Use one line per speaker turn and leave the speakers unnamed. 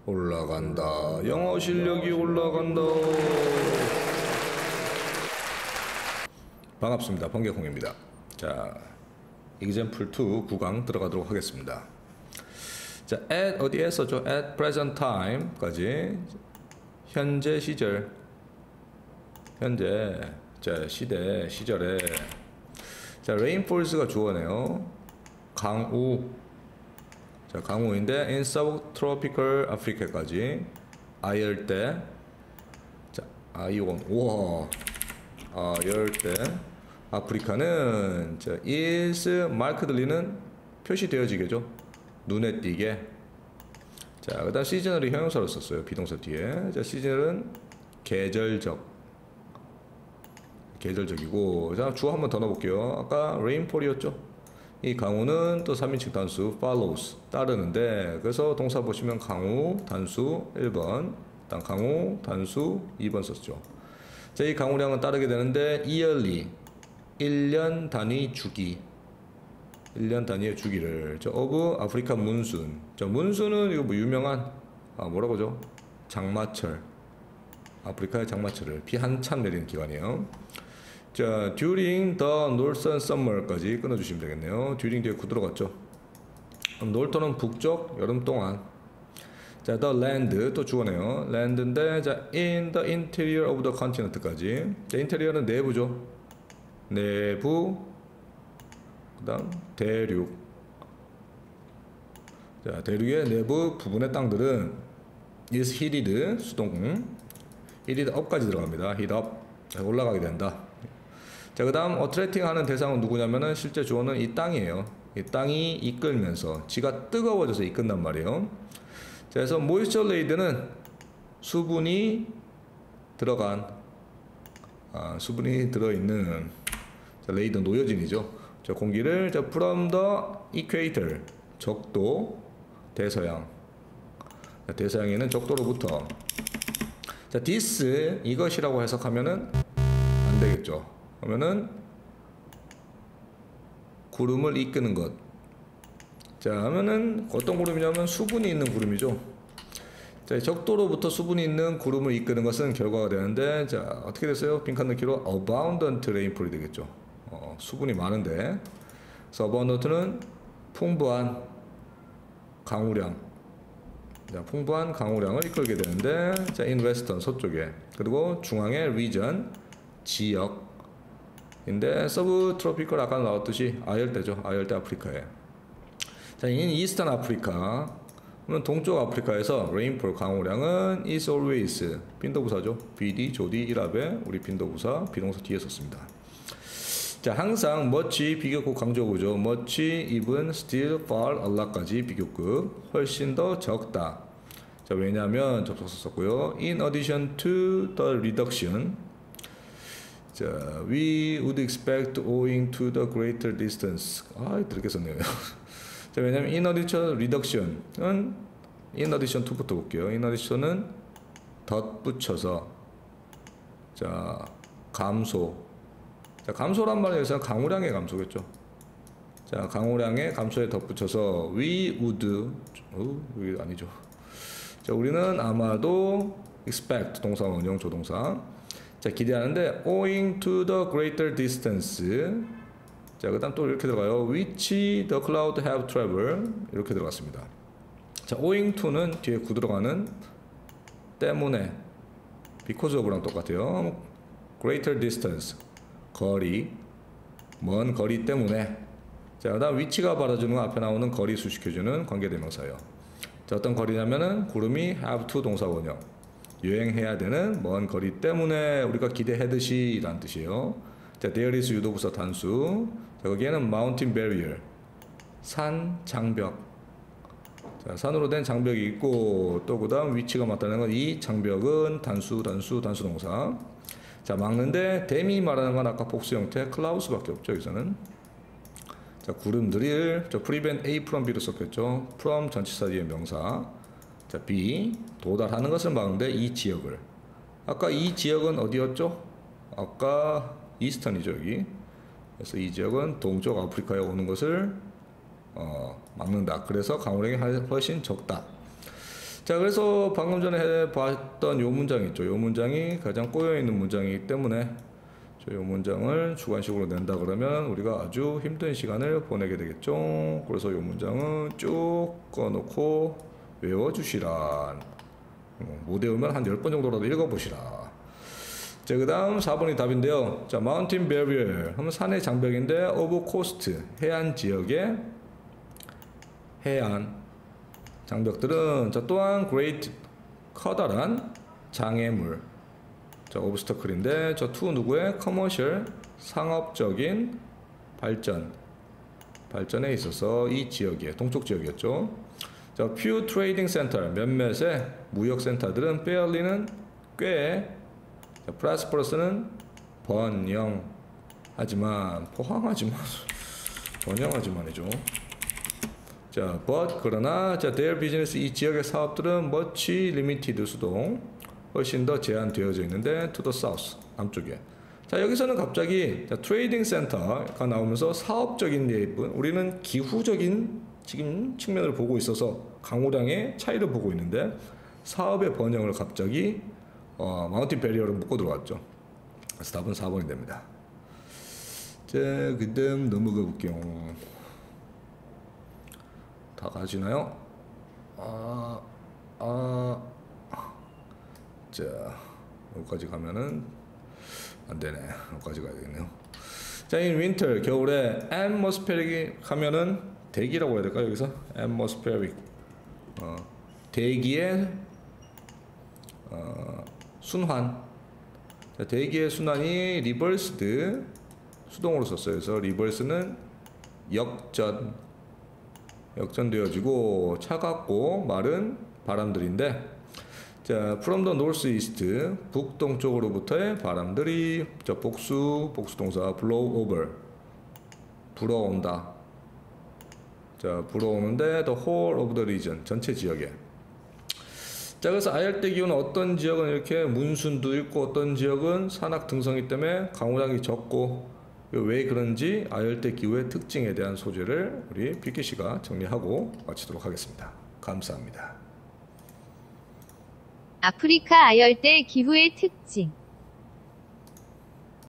올라간다. 영어 실력이 올라간다. 반갑습니다. 번개콩입니다. 자, example 2 9강 들어가도록 하겠습니다. 자, at 어디에 썼죠? at present time까지 현재 시절, 현재 자 시대 시절에 자 rainfalls가 주어네요. 강우. 자, 강우인데 in subtropical Africa까지 아열대. 자, 아이온. 우와. 아열대 아프리카는 자 is markedly는 표시되어지게죠. 눈에 띄게. 자, 그다음 시즌을 형용사로 썼어요. 비동사 뒤에. 자, 시즌은 계절적이고. 자, 주어 한번 더 넣어볼게요. 아까 rainfall이었죠. 이 강우는 또 3인칭 단수 follows 따르는데, 그래서 동사 보시면 강우 단수 1번, 일단 강우 단수 2번 썼죠. 자, 이 강우량은 따르게 되는데 yearly 1년 단위 주기, 1년 단위의 주기를 저 of 아프리카 문순. 저 문순은 이거 뭐 유명한 뭐라고죠? 장마철. 아프리카의 장마철을 비 한참 내리는 기간이에요. 자, during the northern summer까지 끊어주시면 되겠네요. during 뒤에 구 들어갔죠. 그럼 north는 북쪽 여름 동안. 자, the land 또 주어네요. land인데 자 in the interior of the continent까지. 자, 인테리어는 내부죠. 내부. 그다음 대륙. 자, 대륙의 내부 부분의 땅들은 is heated 수동 heated up까지 들어갑니다. heat up. 자, 올라가게 된다. 자, 그 다음 어트랙팅 하는 대상은 누구냐면은 실제 주어는 이 땅이에요. 이 땅이 이끌면서 지가 뜨거워져서 이끈단 말이에요. 자, 그래서 모이스처 레이드는 수분이 들어간 수분이 들어있는 자, 레이드 노여진이죠. 자, 공기를 자, from the equator 적도 대서양. 자, 대서양에는 적도로부터. 자, this 이것이라고 해석하면은 안 되겠죠. 그러면은 구름을 이끄는 것. 자, 하면은 어떤 구름이냐면 수분이 있는 구름이죠. 자, 적도로부터 수분이 있는 구름을 이끄는 것은 결과가 되는데, 자, 어떻게 됐어요? 빈칸 넣기로 abundant rainfall이 되겠죠. 수분이 많은데. 그래서 abundant는 풍부한 강우량. 자, 풍부한 강우량을 이끌게 되는데, 자, in western 서쪽에, 그리고 중앙의 region 지역. 인데 서브트로피컬 아까 나왔듯이 아열대죠. 아열대 아프리카에. 자, in eastern 아프리카, 그러면 동쪽 아프리카에서 rainfall 강우량은 is always 빈도부사죠. BD 조디 일합에 우리 빈도부사 비동사 뒤에 썼습니다. 자, 항상 much 비교급 강조구죠. much, even, still, far, a lot까지 비교급 훨씬 더 적다. 자, 왜냐하면 접속사 썼고요. in addition to the reduction. 자, we would expect owing to the greater distance. 이렇게 썼네요. 자, 왜냐면 in addition reduction은 in addition to부터 볼게요. in addition은 덧붙여서. 자, 감소. 자, 감소란 말에서 강우량의 감소겠죠. 자, 강우량의 감소에 덧붙여서 we would 여기 아니죠. 자, 우리는 아마도 expect 동사 원형 조동사. 자, 기대하는데 owing to the greater distance. 자, 그 다음 또 이렇게 들어가요. which the cloud have traveled. 이렇게 들어갔습니다. 자, owing to는 뒤에 구 들어가는 때문에 because of랑 똑같아요. greater distance 거리, 먼 거리 때문에. 자, 그 다음 위치가 받아주는 거 앞에 나오는 거리 수식해주는 관계대명사예요. 자, 어떤 거리냐면은 구름이 have to 동사 원형. 여행해야 되는 먼 거리 때문에 우리가 기대하듯이 라는 뜻이에요. 자, there is 유도부사 단수. 자, 거기에는 mountain barrier 산 장벽. 자, 산으로 된 장벽이 있고, 또 그 다음 위치가 맞다는 건 이 장벽은 단수 동사. 자, 막는데 댐이 말하는 건 아까 복수 형태 클라우스밖에 없죠. 여기서는. 자, 구름들을 저 prevent A from B로 썼겠죠. from 전치사 뒤에 명사. 자, B 도달하는 것을 막는데 이 지역을. 아까 이 지역은 어디였죠? 아까 이스턴이죠, 여기. 그래서 이 지역은 동쪽 아프리카에 오는 것을 막는다. 그래서 강우량이 훨씬 적다. 자, 그래서 방금 전에 해봤던 요 문장 있죠. 요 문장이 가장 꼬여있는 문장이기 때문에 요 문장을 주관식으로 낸다 그러면 우리가 아주 힘든 시간을 보내게 되겠죠. 그래서 요 문장은 쭉 꺼놓고 외워주시라. 못 외우면 한 10번 정도라도 읽어보시라. 자, 그 다음 4번이 답인데요. 자, mountain barrier 하면 산의 장벽인데 of coast 해안 지역의 해안 장벽들은 자, 또한 great 커다란 장애물 자, obstacle인데 저 to 누구의 commercial 상업적인 발전에 있어서 이 지역에 동쪽 지역이었죠. 자, few trading center 몇몇의 무역 센터들은 fairly는 꽤 자, prosperous는 번영하지만이죠. 자, but 그러나 자, their business 이 지역의 사업들은 much limited 수동 훨씬 더 제한되어져 있는데 to the south 남쪽에. 자, 여기서는 갑자기 자, 트레이딩 센터가 나오면서 사업적인 예입은 우리는 기후적인 지금 측면을 보고 있어서 강우량의 차이를 보고 있는데 사업의 번영을 갑자기 마운틴 베리어를 묶고 들어왔죠. 그래서 답은 4번이 됩니다. 자, 그 다음 넘어가 볼게요. 다 가시나요? 자, 여기까지 가면은 안 되네. 여기까지 가야 되겠네요. 자, in winter 겨울에 atmospheric 하면은 대기라고 해야 될까요? 여기서 atmospheric 대기의 순환. 자, 대기의 순환이 reversed 수동으로 썼어요. 그래서 reverse는 역전되어지고 차갑고 마른 바람들인데 자, from the northeast 북동쪽으로부터의 바람들이 자, 복수동사 blow over 불어온다. 자, 불어오는데 the whole of the region 전체 지역에. 자, 그래서 아열대 기후는 어떤 지역은 이렇게 문순도 있고 어떤 지역은 산악 등성이 때문에 강우량이 적고 왜 그런지 아열대 기후의 특징에 대한 소재를 우리 비키 씨가 정리하고 마치도록 하겠습니다. 감사합니다.
아프리카 아열대 기후의 특징